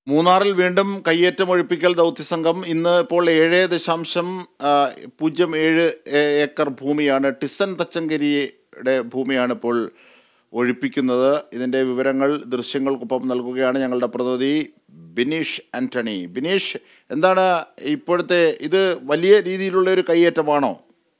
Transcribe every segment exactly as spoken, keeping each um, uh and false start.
മൂന്നാറിൽ വീണ്ടും കയ്യേറ്റം ഒഴിപ്പിക്കൽ ദൗത്യസംഘം ഇന്ന് ഇപ്പോൾ ഏഴ് ദശാംശം പൂജ്യം ഏഴ് ഏക്കർ ഭൂമിയാണ് ടിസൻ തച്ചങ്കരിയുടെ ഭൂമിയാണ് ഇപ്പോൾ ഒഴിപ്പിക്കുന്നത്. ഇതിൻ്റെ വിവരങ്ങൾ ദൃശ്യങ്ങൾക്കൊപ്പം നൽകുകയാണ് ഞങ്ങളുടെ പ്രതിനിധി ബിനീഷ് ആന്റണി. ബിനീഷ്, എന്താണ് ഇപ്പോഴത്തെ ഇത് വലിയ രീതിയിലുള്ള ഒരു കയ്യേറ്റമാണോ?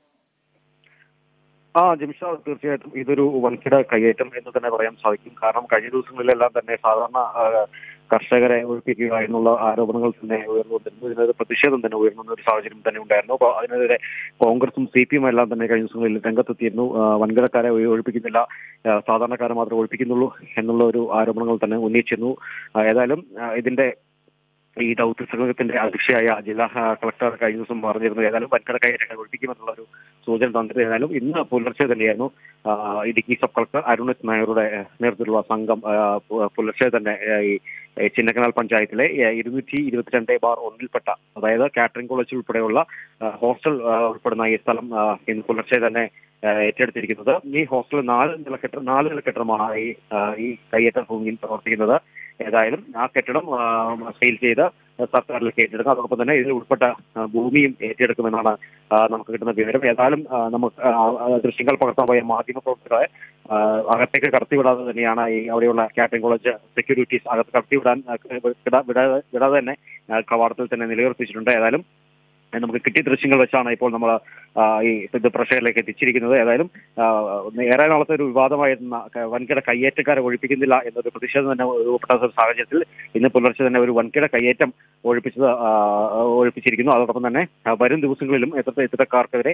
ആ ജിംഷ, തീർച്ചയായിട്ടും ഇതൊരു വൻകിട കയ്യേറ്റം എന്ന് തന്നെ പറയാൻ സാധിക്കും. കാരണം കഴിഞ്ഞ ദിവസങ്ങളിലെല്ലാം തന്നെ സാധാരണ കർഷകരെ ഒഴിപ്പിക്കുക എന്നുള്ള ആരോപണങ്ങൾ തന്നെ ഉയർന്നുകൊണ്ടിരുന്നു. ഇതിനൊരു പ്രതിഷേധം തന്നെ ഉയർന്നുന്ന ഒരു സാഹചര്യം തന്നെ ഉണ്ടായിരുന്നു. അപ്പോൾ അതിനെതിരെ കോൺഗ്രസും സി പി എം എല്ലാം തന്നെ കഴിഞ്ഞ ദിവസങ്ങളിൽ രംഗത്തെത്തിയിരുന്നു. വൻകിടക്കാരെ ഒഴിപ്പിക്കുന്നില്ല, സാധാരണക്കാരെ മാത്രമേ ഒഴിപ്പിക്കുന്നുള്ളൂ എന്നുള്ള ഒരു ആരോപണങ്ങൾ തന്നെ ഉന്നയിച്ചിരുന്നു. ഏതായാലും ഇതിന്റെ ഈ ദൗത്യ സംഘത്തിന്റെ അധ്യക്ഷയായ ജില്ലാ കളക്ടർ കഴിഞ്ഞ ദിവസം പറഞ്ഞിരുന്നു ഏതായാലും വൻകിട കയ്യേറ്റങ്ങൾ ഒഴിപ്പിക്കുമെന്നുള്ള ഒരു സൂചന തന്നിട്ട് ഏതായാലും ഇന്ന് പുലർച്ചെ തന്നെയായിരുന്നു ഇടുക്കി സബ് കളക്ടർ അരുണേഷ് നായരുടെ നേതൃത്വത്തിലുള്ള സംഘം പുലർച്ചെ തന്നെ ഈ ചിന്നക്കനാൽ പഞ്ചായത്തിലെ ഇരുന്നൂറ്റി ഇരുപത്തിരണ്ട് ബാർ ഒന്നിൽപ്പെട്ട, അതായത് കാറ്ററിംഗ് കോളേജ് ഉൾപ്പെടെയുള്ള ഹോസ്റ്റൽ ഉൾപ്പെടുന്ന ഈ സ്ഥലം ഇന്ന് പുലർച്ചെ തന്നെ ഏറ്റെടുത്തിരിക്കുന്നത്. ഈ ഹോസ്റ്റൽ നാല് നില കെട്ടിടം നാല് നില കെട്ടിടമാണ് ഈ ഈ കയ്യേറ്റ ഭൂമിയിൽ പ്രവർത്തിക്കുന്നത്. ഏതായാലും ആ കെട്ടിടം സെയിൽ ചെയ്ത് സർക്കാരിലേക്ക് ഏറ്റെടുക്കും. അതോടൊപ്പം തന്നെ ഇതിൽ ഉൾപ്പെട്ട ഭൂമിയും ഏറ്റെടുക്കുമെന്നാണ് നമുക്ക് കിട്ടുന്ന വിവരം. ഏതായാലും നമുക്ക് ദൃശ്യങ്ങൾ പകർത്താൻ പോയ മാധ്യമ പ്രവർത്തകരെ അകത്തേക്ക് കടത്തിവിടാതെ തന്നെയാണ് ഈ അവിടെയുള്ള കാറ്ററിംഗ് കോളേജ് സെക്യൂരിറ്റീസ് അകത്ത് കടത്തിവിടാൻ വിടാതെ വിടാതെ തന്നെ കവാടത്തിൽ തന്നെ നിലയുറപ്പിച്ചിട്ടുണ്ട്. ഏതായാലും നമുക്ക് കിട്ടിയ ദൃശ്യങ്ങൾ വെച്ചാണ് ഇപ്പോൾ നമ്മൾ ഈ ഇത് പ്രേക്ഷകരിലേക്ക് എത്തിച്ചിരിക്കുന്നത്. ഏതായാലും ഏറെ നാളത്തെ ഒരു വിവാദമായിരുന്ന വൻകിട കയ്യേറ്റക്കാരെ ഒഴിപ്പിക്കുന്നില്ല എന്നൊരു പ്രതിഷേധം തന്നെ രൂപപ്പെട്ട ഒരു സാഹചര്യത്തിൽ ഇന്ന് പുലർച്ചെ തന്നെ ഒരു വൻകിട കയ്യേറ്റം ഒഴിപ്പിച്ചത് ഒഴിപ്പിച്ചിരിക്കുന്നു. അതോടൊപ്പം തന്നെ വരും ദിവസങ്ങളിലും എത്ര ഇത്തരക്കാർക്കെതിരെ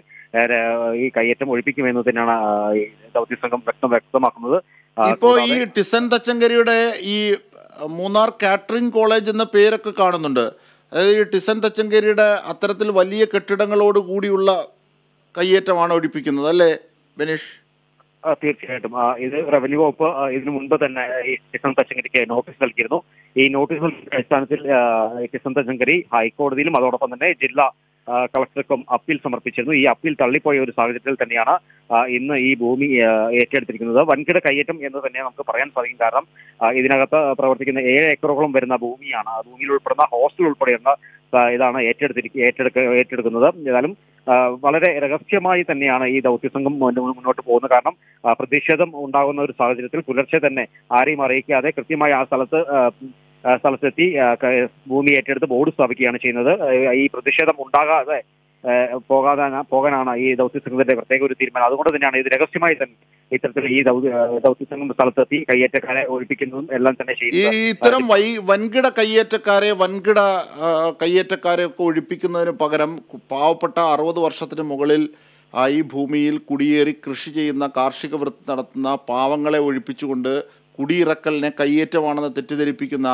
ഈ കയ്യേറ്റം ഒഴിപ്പിക്കുമെന്ന് തന്നെയാണ് ഈ ദൗത്യസംഘം വ്യക്തം വ്യക്തമാക്കുന്നത്. ഇപ്പോൾ ഈ ടിസൻ തച്ചങ്കരിയുടെ ഈ മൂന്നാർ കാറ്ററിംഗ് കോളേജ് എന്ന പേരൊക്കെ കാണുന്നുണ്ട്. അതായത് ഈ ടിസൻ തച്ചങ്കരിയുടെ അത്തരത്തിൽ വലിയ കെട്ടിടങ്ങളോട് കൂടിയുള്ള കയ്യേറ്റമാണ് ഒഴിപ്പിക്കുന്നത് അല്ലേ ബനീഷ്? തീർച്ചയായിട്ടും ഇത് റവന്യൂ വകുപ്പ് ഇതിനു മുൻപ് തന്നെ ഈ ടിസൻ തച്ചങ്കരിക്ക് നോട്ടീസ് നൽകിയിരുന്നു. ഈ നോട്ടീസ് അടിസ്ഥാനത്തിൽ ടിസൻ തച്ചങ്കരി ഹൈക്കോടതിയിലും അതോടൊപ്പം തന്നെ ജില്ലാ കളക്ടർക്കും അപ്പീൽ സമർപ്പിച്ചിരുന്നു. ഈ അപ്പീൽ തള്ളിപ്പോയ ഒരു സാഹചര്യത്തിൽ തന്നെയാണ് ഇന്ന് ഈ ഭൂമി ഏറ്റെടുത്തിരിക്കുന്നത്. വൻകിട കയ്യേറ്റം എന്ന് തന്നെ നമുക്ക് പറയാൻ സാധിക്കും. കാരണം ഇതിനകത്ത് പ്രവർത്തിക്കുന്ന ഏഴ് ഏക്കറോളം വരുന്ന ഭൂമിയാണ്. ആ ഭൂമിയിൽ ഉൾപ്പെടുന്ന ഹോസ്റ്റൽ ഉൾപ്പെടെയുള്ള ഇതാണ് ഏറ്റെടുത്തിരിക്കുക ഏറ്റെടുക്ക ഏറ്റെടുക്കുന്നത്. ഏതായാലും വളരെ രഹസ്യമായി തന്നെയാണ് ഈ ദൗത്യസംഘം മുന്നോട്ട് പോകുന്നത്. കാരണം പ്രതിഷേധം ഉണ്ടാകുന്ന ഒരു സാഹചര്യത്തിൽ പുലർച്ചെ തന്നെ ആരെയും അറിയിക്കാതെ കൃത്യമായി ആ സ്ഥലത്ത് സ്ഥലത്തെത്തി ഭൂമി ഏറ്റെടുത്ത് ബോർഡ് സ്ഥാപിക്കുകയാണ് ചെയ്യുന്നത്. ഈ പ്രതിഷേധം ഉണ്ടാകാതെ പോകാതെ പോകാനാണ് ഈ ദൗത്യസംഘത്തിന്റെ പ്രത്യേക ഒരു തീരുമാനം. അതുകൊണ്ട് തന്നെയാണ് ഇത് രഹസ്യമായി തന്നെ ഇത്തരത്തിൽ ഈ ദൗത്യസംഘം സ്ഥലത്തെത്തി കയ്യേറ്റക്കാരെ ഒഴിപ്പിക്കുന്നതും എല്ലാം തന്നെ ചെയ്യുന്നത്. ഈ ഇത്തരം വൈ വൻകിട കയ്യേറ്റക്കാരെ വൻകിട കയ്യേറ്റക്കാരെ ഒക്കെ ഒഴിപ്പിക്കുന്നതിന് പകരം പാവപ്പെട്ട അറുപത് വർഷത്തിന് മുകളിൽ ഈ ഭൂമിയിൽ കുടിയേറി കൃഷി ചെയ്യുന്ന കാർഷിക വൃത്തി നടത്തുന്ന പാവങ്ങളെ ഒഴിപ്പിച്ചുകൊണ്ട് കുടിയിറക്കലിനെ കയ്യേറ്റമാണെന്ന് തെറ്റിദ്ധരിപ്പിക്കുന്ന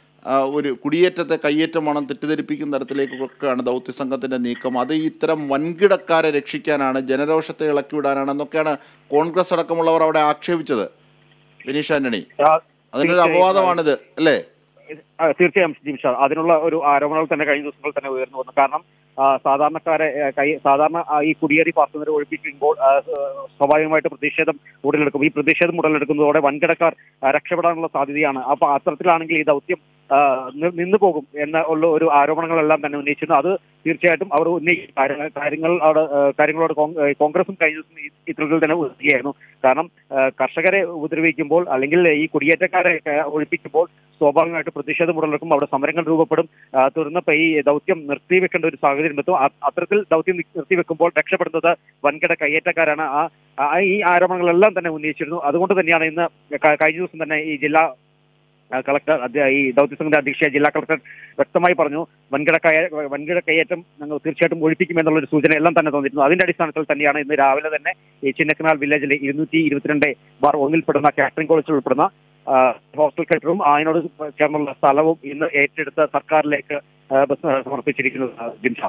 ഒരു കുടിയേറ്റത്തെ കയ്യേറ്റമാണെന്ന് തെറ്റിദ്ധരിപ്പിക്കുന്ന തരത്തിലേക്കൊക്കെയാണ് ദൗത്യസംഘത്തിൻ്റെ നീക്കം. അത് ഇത്തരം വൻകിടക്കാരെ രക്ഷിക്കാനാണ്, ജനരോഷത്തെ ഇളക്കിവിടാനാണെന്നൊക്കെയാണ് കോൺഗ്രസ് അടക്കമുള്ളവർ അവിടെ ആക്ഷേപിച്ചത്. ബിനീഷ് ആന്റണി, അതിനൊരു അപവാദമാണിത് അല്ലേ? തീർച്ചയായും ജിംഷ, അതിനുള്ള ഒരു ആരോപണങ്ങൾ തന്നെ കഴിഞ്ഞ ദിവസങ്ങൾ തന്നെ ഉയർന്നു വന്നു. കാരണം സാധാരണക്കാരെ കൈ സാധാരണ ഈ കുടിയേറി പാർക്കുന്നവരെ ഒഴിപ്പിക്കുമ്പോൾ സ്വാഭാവികമായിട്ട് പ്രതിഷേധം ഉടലെടുക്കും. ഈ പ്രതിഷേധം ഉടലെടുക്കുന്നതോടെ വൻകിടക്കാർ രക്ഷപ്പെടാനുള്ള സാധ്യതയാണ്. അപ്പൊ അത്തരത്തിലാണെങ്കിൽ ഈ ദൗത്യം നിന്നു പോകും എന്ന ഉള്ള ഒരു ആരോപണങ്ങളെല്ലാം തന്നെ ഉന്നയിച്ചിരുന്നു. അത് തീർച്ചയായിട്ടും അവർ ഉന്നയിക്കുന്ന കാര്യങ്ങൾ അവിടെ കാര്യങ്ങളോട് കോൺഗ്രസും കഴിഞ്ഞ ദിവസം ഇത്തരത്തിൽ തന്നെ ഉന്നയിക്കുകയായിരുന്നു. കാരണം കർഷകരെ ഉപദ്രവിക്കുമ്പോൾ അല്ലെങ്കിൽ ഈ കുടിയേറ്റക്കാരെ ഒഴിപ്പിക്കുമ്പോൾ സ്വാഭാവികമായിട്ട് പ്രതിഷേധം ഉടലെടുക്കും, അവിടെ സമരങ്ങൾ രൂപപ്പെടും. തുടർന്ന് ഈ ദൗത്യം നിർത്തിവെക്കേണ്ട ഒരു സാഹചര്യം എത്തും. അത്തരത്തിൽ ദൗത്യം നിർത്തിവെക്കുമ്പോൾ രക്ഷപ്പെടുന്നത് വൻകിട കയ്യേറ്റക്കാരാണ്. ആ ഈ ആരോപണങ്ങളെല്ലാം തന്നെ ഉന്നയിച്ചിരുന്നു. അതുകൊണ്ട് തന്നെയാണ് ഇന്ന് കഴിഞ്ഞ ദിവസം തന്നെ ഈ ജില്ലാ കളക്ടർ ഈ ദൗത്യസംഘത്തിന്റെ അധ്യക്ഷ ജില്ലാ കളക്ടർ വ്യക്തമായി പറഞ്ഞു, വൻകിട കയ വൻകിട കയ്യേറ്റം ഞങ്ങൾ തീർച്ചയായിട്ടും ഒഴിപ്പിക്കുമെന്നുള്ളൊരു സൂചന എല്ലാം തന്നെ തന്നിരുന്നു. അതിന്റെ അടിസ്ഥാനത്തിൽ തന്നെയാണ് ഇന്ന് രാവിലെ തന്നെ ഈ ചിന്നക്കനാൽ വില്ലേജിലെ ഇരുന്നൂറ്റി ഇരുപത്തിരണ്ട് ബാർ ഒന്നിൽപ്പെടുന്ന കാറ്ററിംഗ് കോളേജിൽ ഉൾപ്പെടുന്ന ഹോസ്റ്റൽ കെട്ടിടവും അതിനോട് ചേർന്നുള്ള സ്ഥലവും ഇന്ന് ഏറ്റെടുത്ത് സർക്കാരിലേക്ക് സമർപ്പിച്ചിരിക്കുന്നത്. ജിംഷാ,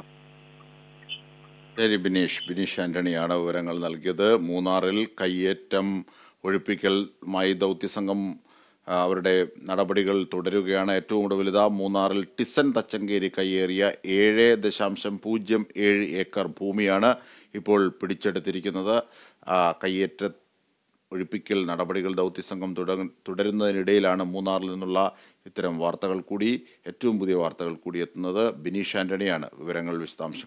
ശരി ബിനീഷ് ബിനീഷ് ആന്റണിയാണ് വിവരങ്ങൾ നൽകിയത്. മൂന്നാറിൽ കയ്യേറ്റം ഒഴിപ്പിക്കലുമായി ദൗത്യസംഘം അവരുടെ നടപടികൾ തുടരുകയാണ്. ഏറ്റവും ഒടുവിലിതാ മൂന്നാറിൽ ടിസൻ തച്ചങ്കേരി കയ്യേറിയ ഏഴ് ദശാംശം പൂജ്യം ഏഴ് ഏക്കർ ഭൂമിയാണ് ഇപ്പോൾ പിടിച്ചെടുത്തിരിക്കുന്നത്. കയ്യേറ്റ ഒഴിപ്പിക്കൽ നടപടികൾ ദൗത്യസംഘം തുടരുന്നതിനിടയിലാണ് മൂന്നാറിൽ നിന്നുള്ള ഇത്തരം വാർത്തകൾ കൂടി ഏറ്റവും പുതിയ വാർത്തകൾ കൂടി എത്തുന്നത് ബിനീഷ് ആൻ്റണിയാണ്. വിവരങ്ങൾ വിശദാംശങ്ങൾ